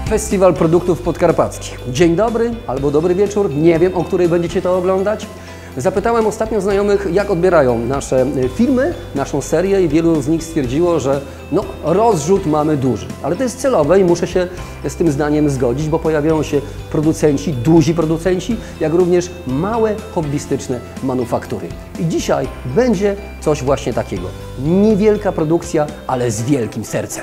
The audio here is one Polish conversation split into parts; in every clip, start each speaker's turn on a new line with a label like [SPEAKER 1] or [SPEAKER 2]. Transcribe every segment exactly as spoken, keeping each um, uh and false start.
[SPEAKER 1] Festiwal Produktów Podkarpackich. Dzień dobry albo dobry wieczór, nie wiem, o której będziecie to oglądać. Zapytałem ostatnio znajomych, jak odbierają nasze filmy, naszą serię i wielu z nich stwierdziło, że no, rozrzut mamy duży. Ale to jest celowe i muszę się z tym zdaniem zgodzić, bo pojawiają się producenci, duzi producenci, jak również małe, hobbystyczne manufaktury. I dzisiaj będzie coś właśnie takiego. Niewielka produkcja, ale z wielkim sercem.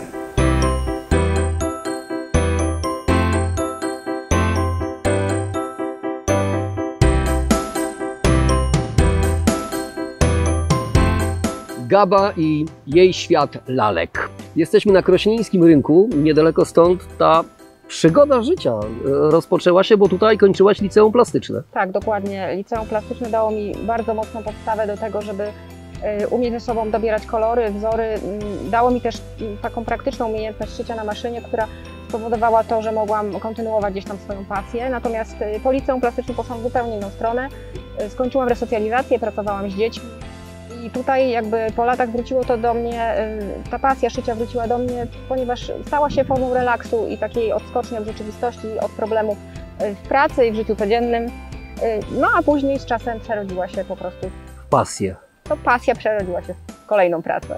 [SPEAKER 1] Gaba i jej świat lalek. Jesteśmy na krośnieńskim rynku, niedaleko stąd ta przygoda życia rozpoczęła się, bo tutaj kończyłaś liceum plastyczne.
[SPEAKER 2] Tak, dokładnie. Liceum plastyczne dało mi bardzo mocną podstawę do tego, żeby umieć ze sobą dobierać kolory, wzory. Dało mi też taką praktyczną umiejętność szycia na maszynie, która spowodowała to, że mogłam kontynuować gdzieś tam swoją pasję. Natomiast po liceum plastycznym poszłam w zupełnie inną stronę. Skończyłam resocjalizację, pracowałam z dziećmi. I tutaj jakby po latach wróciło to do mnie, ta pasja szycia wróciła do mnie, ponieważ stała się formą relaksu i takiej odskoczni od rzeczywistości, od problemów w pracy i w życiu codziennym. No a później z czasem przerodziła się po prostu
[SPEAKER 1] w pasję.
[SPEAKER 2] To pasja przerodziła się w kolejną pracę.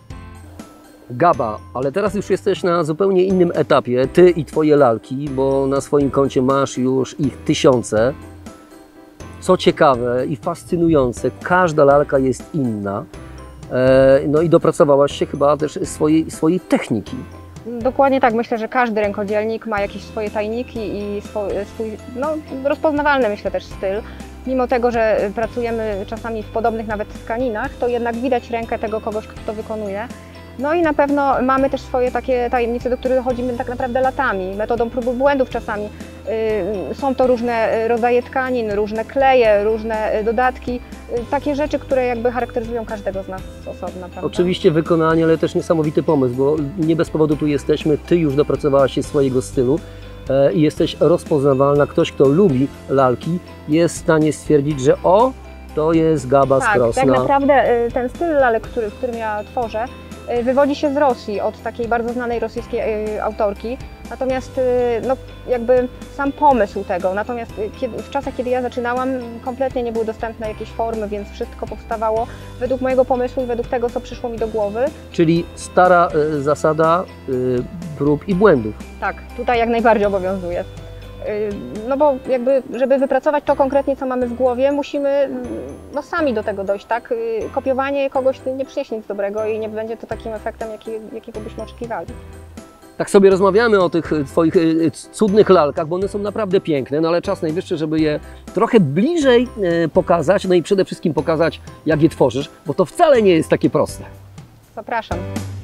[SPEAKER 1] Gaba, ale teraz już jesteś na zupełnie innym etapie, ty i twoje lalki, bo na swoim koncie masz już ich tysiące. Co ciekawe i fascynujące, każda lalka jest inna. No i dopracowałaś się chyba też swojej, swojej techniki.
[SPEAKER 2] Dokładnie tak. Myślę, że każdy rękodzielnik ma jakieś swoje tajniki i swój, swój no, rozpoznawalny, myślę, też styl. Mimo tego, że pracujemy czasami w podobnych nawet tkaninach, to jednak widać rękę tego kogoś, kto to wykonuje. No i na pewno mamy też swoje takie tajemnice, do których dochodzimy tak naprawdę latami, metodą prób i błędów czasami. Są to różne rodzaje tkanin, różne kleje, różne dodatki, takie rzeczy, które jakby charakteryzują każdego z nas osobno. Prawda?
[SPEAKER 1] Oczywiście wykonanie, ale też niesamowity pomysł, bo nie bez powodu tu jesteśmy, ty już dopracowałaś się swojego stylu i jesteś rozpoznawalna. Ktoś, kto lubi lalki, jest w stanie stwierdzić, że o, to jest Gaba
[SPEAKER 2] tak,
[SPEAKER 1] z Krosna.
[SPEAKER 2] Tak naprawdę ten styl lalek, który, w którym ja tworzę, wywodzi się z Rosji, od takiej bardzo znanej rosyjskiej autorki. Natomiast no, jakby sam pomysł tego, natomiast kiedy, w czasach, kiedy ja zaczynałam, kompletnie nie były dostępne jakieś formy, więc wszystko powstawało według mojego pomysłu i według tego, co przyszło mi do głowy.
[SPEAKER 1] Czyli stara y, zasada y, prób i błędów.
[SPEAKER 2] Tak, tutaj jak najbardziej obowiązuje. No bo jakby, żeby wypracować to konkretnie, co mamy w głowie, musimy no, sami do tego dojść, tak? Kopiowanie kogoś nie przyniesie nic dobrego i nie będzie to takim efektem, jaki, jakiego byśmy oczekiwali.
[SPEAKER 1] Tak sobie rozmawiamy o tych twoich cudnych lalkach, bo one są naprawdę piękne, no ale czas najwyższy, żeby je trochę bliżej pokazać, no i przede wszystkim pokazać, jak je tworzysz, bo to wcale nie jest takie proste.
[SPEAKER 2] Zapraszam.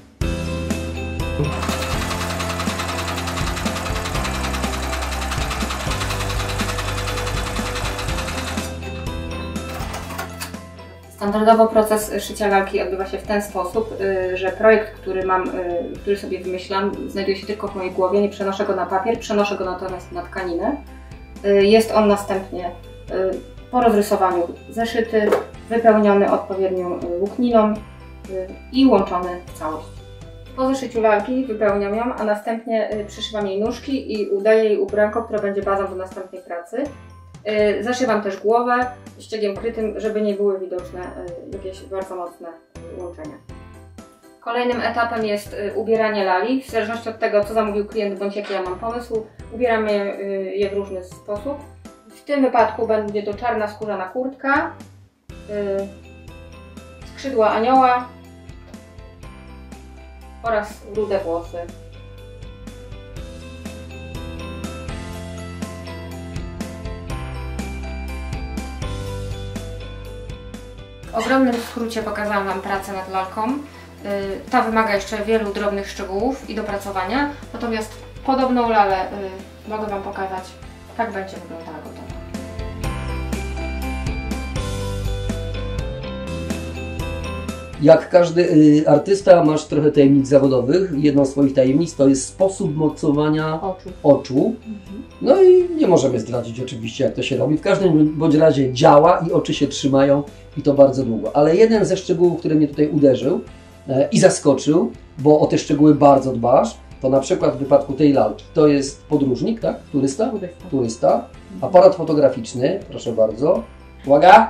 [SPEAKER 3] Standardowo proces szycia lalki odbywa się w ten sposób, że projekt, który mam, który sobie wymyślam, znajduje się tylko w mojej głowie, nie przenoszę go na papier, przenoszę go natomiast na tkaninę. Jest on następnie po rozrysowaniu zeszyty, wypełniony odpowiednią łukniną i łączony w całość. Po zeszyciu lalki wypełniam ją, a następnie przyszywam jej nóżki i udaję jej ubranko, które będzie bazą do następnej pracy. Zaszywam też głowę ściegiem krytym, żeby nie były widoczne jakieś bardzo mocne łączenia. Kolejnym etapem jest ubieranie lali. W zależności od tego, co zamówił klient bądź jaki ja mam pomysł, ubieramy je w różny sposób. W tym wypadku będzie to czarna skórzana kurtka, skrzydła anioła oraz rude włosy. W ogromnym skrócie pokazałam Wam pracę nad lalką. Ta wymaga jeszcze wielu drobnych szczegółów i dopracowania, natomiast podobną lalę mogę Wam pokazać, tak będzie wyglądała gotowa.
[SPEAKER 1] Jak każdy artysta masz trochę tajemnic zawodowych. Jedną z swoich tajemnic to jest sposób mocowania oczu. oczu. No i nie możemy zdradzić oczywiście, jak to się robi. W każdym bądź razie działa i oczy się trzymają i to bardzo długo. Ale jeden ze szczegółów, który mnie tutaj uderzył i zaskoczył, bo o te szczegóły bardzo dbasz, to na przykład w wypadku tej lalki to jest podróżnik, tak? Turysta?
[SPEAKER 2] Turysta.
[SPEAKER 1] Turysta. Aparat fotograficzny, proszę bardzo. Uwaga!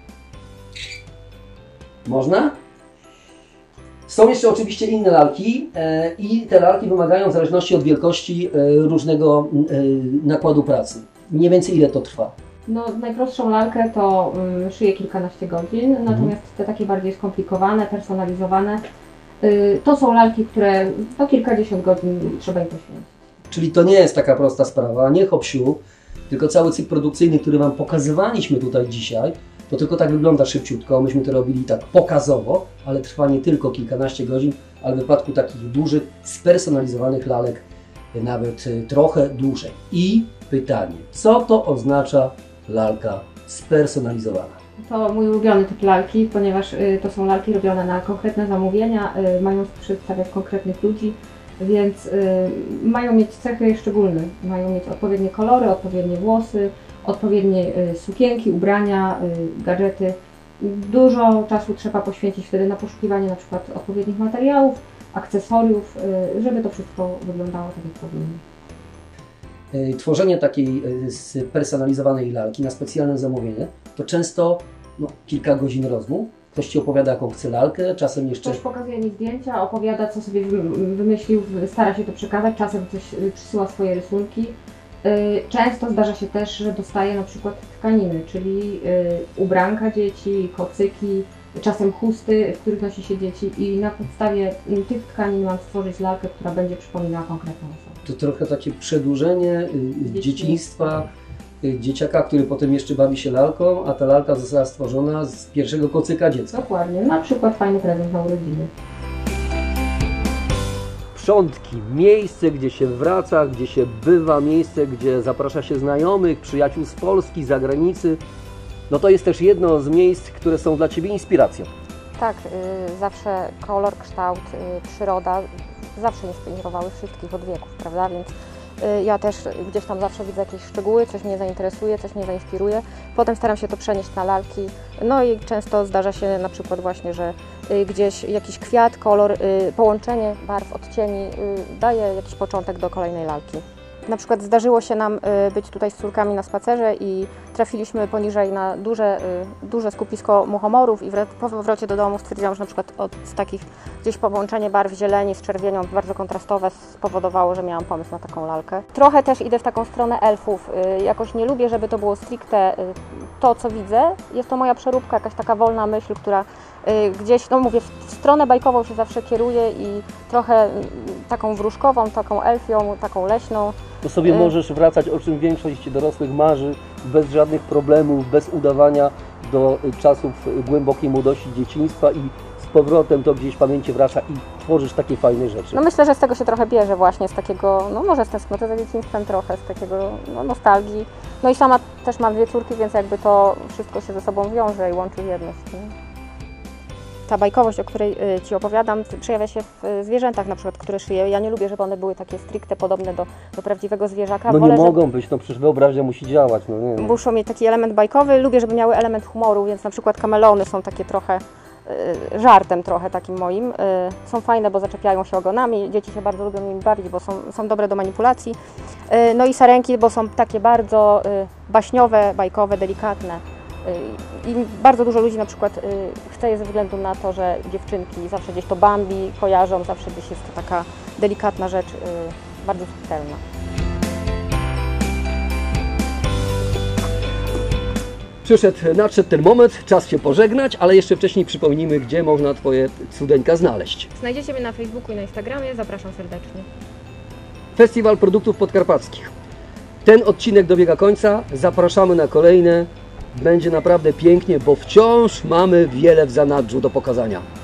[SPEAKER 1] Można? Są jeszcze oczywiście inne lalki e, i te lalki wymagają w zależności od wielkości e, różnego e, nakładu pracy. Mniej więcej ile to trwa?
[SPEAKER 4] No, najprostszą lalkę to y, szyję kilkanaście godzin,
[SPEAKER 1] Mhm.
[SPEAKER 4] natomiast te takie bardziej skomplikowane, personalizowane, y, to są lalki, które no kilkadziesiąt godzin trzeba im poświęcić.
[SPEAKER 1] Czyli to nie jest taka prosta sprawa, nie hop-siu, tylko cały cykl produkcyjny, który Wam pokazywaliśmy tutaj dzisiaj, to tylko tak wygląda szybciutko. Myśmy to robili tak pokazowo, ale trwa nie tylko kilkanaście godzin, ale w wypadku takich dużych, spersonalizowanych lalek nawet y, trochę dłużej. I pytanie, co to oznacza lalka spersonalizowana?
[SPEAKER 4] To mój ulubiony typ lalki, ponieważ y, to są lalki robione na konkretne zamówienia, y, mają przedstawiać konkretnych ludzi, więc y, mają mieć cechy szczególne. Mają mieć odpowiednie kolory, odpowiednie włosy, odpowiednie y, sukienki, ubrania, y, gadżety. Dużo czasu trzeba poświęcić wtedy na poszukiwanie na przykład odpowiednich materiałów, akcesoriów, y, żeby to wszystko wyglądało tak jak powinno.
[SPEAKER 1] Y, Tworzenie takiej y, spersonalizowanej lalki na specjalne zamówienie to często no, kilka godzin rozmów. Ktoś Ci opowiada, jaką chce lalkę, czasem jeszcze...
[SPEAKER 4] Ktoś pokazuje mi zdjęcia, opowiada, co sobie wy- wymyślił, stara się to przekazać, czasem coś y, przysyła swoje rysunki. Y, Często zdarza się też, że dostaje na przykład tkaniny, czyli y, ubranka dzieci, kocyki, czasem chusty, w których nosi się dzieci i na podstawie y, tych tkanin mam stworzyć lalkę, która będzie przypominała konkretną osobę.
[SPEAKER 1] To trochę takie przedłużenie y, dzieciństwa y, dzieciaka, który potem jeszcze bawi się lalką, a ta lalka została stworzona z pierwszego kocyka dziecka.
[SPEAKER 4] Dokładnie, na przykład fajny prezent na urodziny.
[SPEAKER 1] Przątki, miejsce, gdzie się wraca, gdzie się bywa, miejsce, gdzie zaprasza się znajomych, przyjaciół z Polski, z zagranicy. No to jest też jedno z miejsc, które są dla Ciebie inspiracją.
[SPEAKER 5] Tak, y, zawsze kolor, kształt, y, przyroda zawsze inspirowały wszystkich od wieków, prawda? Więc y, ja też gdzieś tam zawsze widzę jakieś szczegóły, coś mnie zainteresuje, coś mnie zainspiruje. Potem staram się to przenieść na lalki. No i często zdarza się na przykład właśnie, że y, gdzieś jakiś kwiat, kolor, y, połączenie barw, odcieni y, daje jakiś początek do kolejnej lalki. Na przykład zdarzyło się nam y, być tutaj z córkami na spacerze i trafiliśmy poniżej na duże, y, duże skupisko muchomorów i w, po powrocie do domu stwierdziłam, że na przykład od z takich gdzieś połączenie barw zieleni z czerwienią bardzo kontrastowe spowodowało, że miałam pomysł na taką lalkę. Trochę też idę w taką stronę elfów. Y, jakoś nie lubię, żeby to było stricte y, to, co widzę. Jest to moja przeróbka, jakaś taka wolna myśl, która y, gdzieś, no mówię, w, w stronę bajkową się zawsze kieruję i trochę y, taką wróżkową, taką elfią, taką leśną.
[SPEAKER 1] To sobie możesz wracać, o czym większość dorosłych marzy, bez żadnych problemów, bez udawania do czasów głębokiej młodości, dzieciństwa i z powrotem to gdzieś w pamięci wraca i tworzysz takie fajne rzeczy.
[SPEAKER 5] No myślę, że z tego się trochę bierze właśnie, z takiego, no może z tęsknoty za dzieciństwem trochę, z takiego no, nostalgii. No i sama też mam dwie córki, więc jakby to wszystko się ze sobą wiąże i łączy w jedność. Nie? Ta bajkowość, o której Ci opowiadam, przejawia się w zwierzętach na przykład, które szyję. Ja nie lubię, żeby one były takie stricte podobne do, do prawdziwego zwierzaka.
[SPEAKER 1] No nie
[SPEAKER 5] Wolę,
[SPEAKER 1] mogą
[SPEAKER 5] żeby...
[SPEAKER 1] być, no przecież wyobraźnia musi działać. No nie, no.
[SPEAKER 5] Muszą mieć taki element bajkowy. Lubię, żeby miały element humoru, więc na przykład kameleony są takie trochę y, żartem trochę takim moim. Y, są fajne, bo zaczepiają się ogonami. Dzieci się bardzo lubią nimi bawić, bo są, są dobre do manipulacji. Y, no i sarenki, bo są takie bardzo y, baśniowe, bajkowe, delikatne. I bardzo dużo ludzi na przykład y, chce je ze względu na to, że dziewczynki zawsze gdzieś to Bambi kojarzą, zawsze gdzieś jest to taka delikatna rzecz, y, bardzo subtelna.
[SPEAKER 1] Przyszedł, nadszedł ten moment, czas się pożegnać, ale jeszcze wcześniej przypomnijmy, gdzie można Twoje cudeńka znaleźć.
[SPEAKER 4] Znajdziecie mnie na Facebooku i na Instagramie, zapraszam serdecznie.
[SPEAKER 1] Festiwal Produktów Podkarpackich. Ten odcinek dobiega końca, zapraszamy na kolejne. Będzie naprawdę pięknie, bo wciąż mamy wiele w zanadrzu do pokazania.